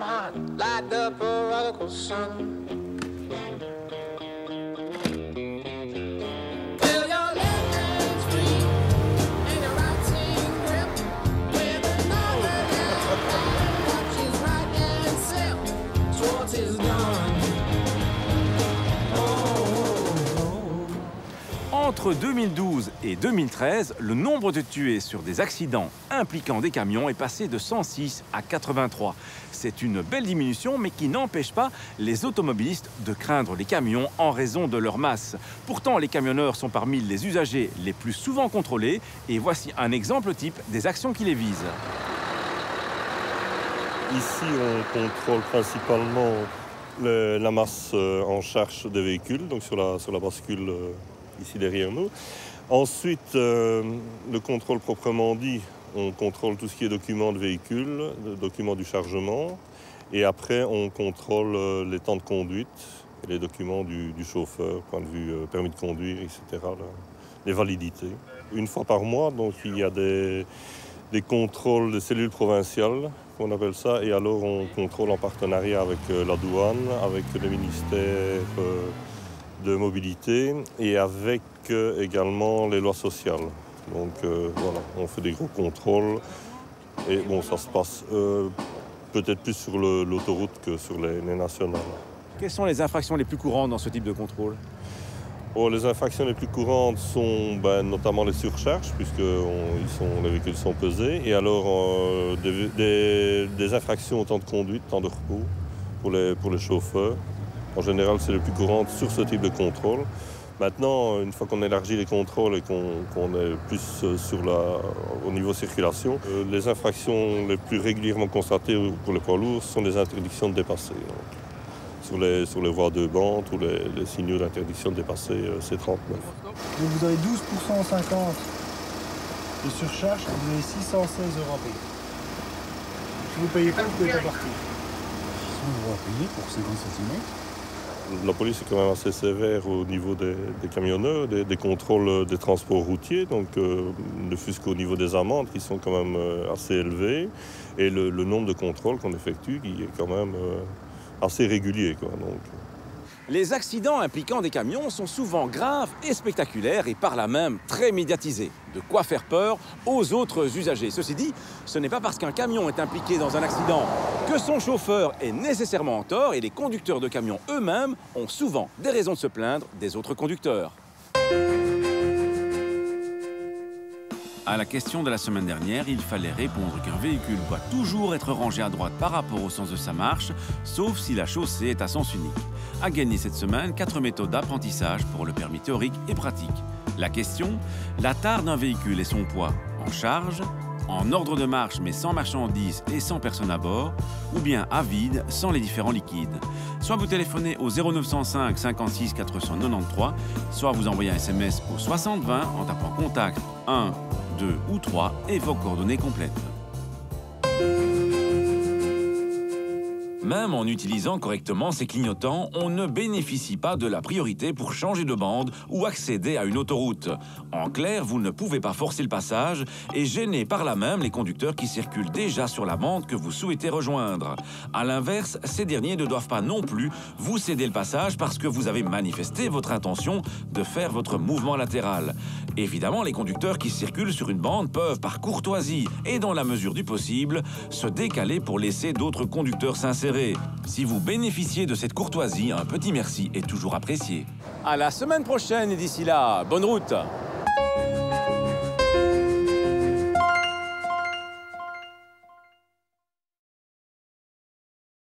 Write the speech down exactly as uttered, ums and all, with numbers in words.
heart, light up a radical sun. Entre deux mille douze et deux mille treize, le nombre de tués sur des accidents impliquant des camions est passé de cent six à quatre-vingt-trois. C'est une belle diminution, mais qui n'empêche pas les automobilistes de craindre les camions en raison de leur masse. Pourtant, les camionneurs sont parmi les usagers les plus souvent contrôlés, et voici un exemple type des actions qui les visent. Ici, on contrôle principalement le, la masse en charge des véhicules, donc sur la, sur la bascule ici derrière nous. Ensuite, euh, le contrôle proprement dit, on contrôle tout ce qui est documents de véhicules, documents du chargement. Et après, on contrôle euh, les temps de conduite et les documents du, du chauffeur, point de vue euh, permis de conduire, et cetera, là, les validités. Une fois par mois, donc, il y a des, des contrôles de cellules provinciales, qu'on appelle ça. Et alors, on contrôle en partenariat avec euh, la douane, avec le ministère euh, de mobilité et avec euh, également les lois sociales. Donc euh, voilà, on fait des gros contrôles et bon, ça se passe euh, peut-être plus sur le, l'autoroute que sur les, les nationales. Quelles sont les infractions les plus courantes dans ce type de contrôle? Oh, les infractions les plus courantes sont ben, notamment les surcharges, puisque on, ils sont, les véhicules sont pesés, et alors euh, des, des, des infractions au temps de conduite, temps de repos pour les, pour les chauffeurs. En général, c'est le plus courant sur ce type de contrôle. Maintenant, une fois qu'on élargit les contrôles et qu'on, qu'on est plus sur la, au niveau circulation, euh, les infractions les plus régulièrement constatées pour les poids lourds sont les interdictions de dépasser. Donc, sur, les, sur les voies de bande ou les, les signaux d'interdiction de dépasser, euh, c'est trente-neuf. Donc vous avez douze pour cent cinquante de surcharge, vous avez six cent seize euros à payer. Si vous ne payez pas, vous pouvez pas partir. six cents euros à payer pour cinquante centimètres. La police est quand même assez sévère au niveau des, des camionneurs, des, des contrôles des transports routiers, donc euh, ne fût-ce qu'au niveau des amendes qui sont quand même euh, assez élevées, et le, le nombre de contrôles qu'on effectue qui est quand même euh, assez régulier, quoi, donc. Les accidents impliquant des camions sont souvent graves et spectaculaires et par là même très médiatisés. De quoi faire peur aux autres usagers. Ceci dit, ce n'est pas parce qu'un camion est impliqué dans un accident que son chauffeur est nécessairement en tort, et les conducteurs de camions eux-mêmes ont souvent des raisons de se plaindre des autres conducteurs. À la question de la semaine dernière, il fallait répondre qu'un véhicule doit toujours être rangé à droite par rapport au sens de sa marche, sauf si la chaussée est à sens unique. À gagner cette semaine, quatre méthodes d'apprentissage pour le permis théorique et pratique. La question, la tare d'un véhicule et son poids en charge, en ordre de marche mais sans marchandises et sans personne à bord, ou bien à vide sans les différents liquides. Soit vous téléphonez au zéro neuf cent cinq cinquante-six quatre cent quatre-vingt-treize, soit vous envoyez un S M S au soixante vingt en tapant contact un, deux ou trois et vos coordonnées complètes. Même en utilisant correctement ces clignotants, on ne bénéficie pas de la priorité pour changer de bande ou accéder à une autoroute. En clair, vous ne pouvez pas forcer le passage et gêner par là même les conducteurs qui circulent déjà sur la bande que vous souhaitez rejoindre. À l'inverse, ces derniers ne doivent pas non plus vous céder le passage parce que vous avez manifesté votre intention de faire votre mouvement latéral. Évidemment, les conducteurs qui circulent sur une bande peuvent, par courtoisie et dans la mesure du possible, se décaler pour laisser d'autres conducteurs s'insérer. Si vous bénéficiez de cette courtoisie, un petit merci est toujours apprécié. À la semaine prochaine et d'ici là, bonne route!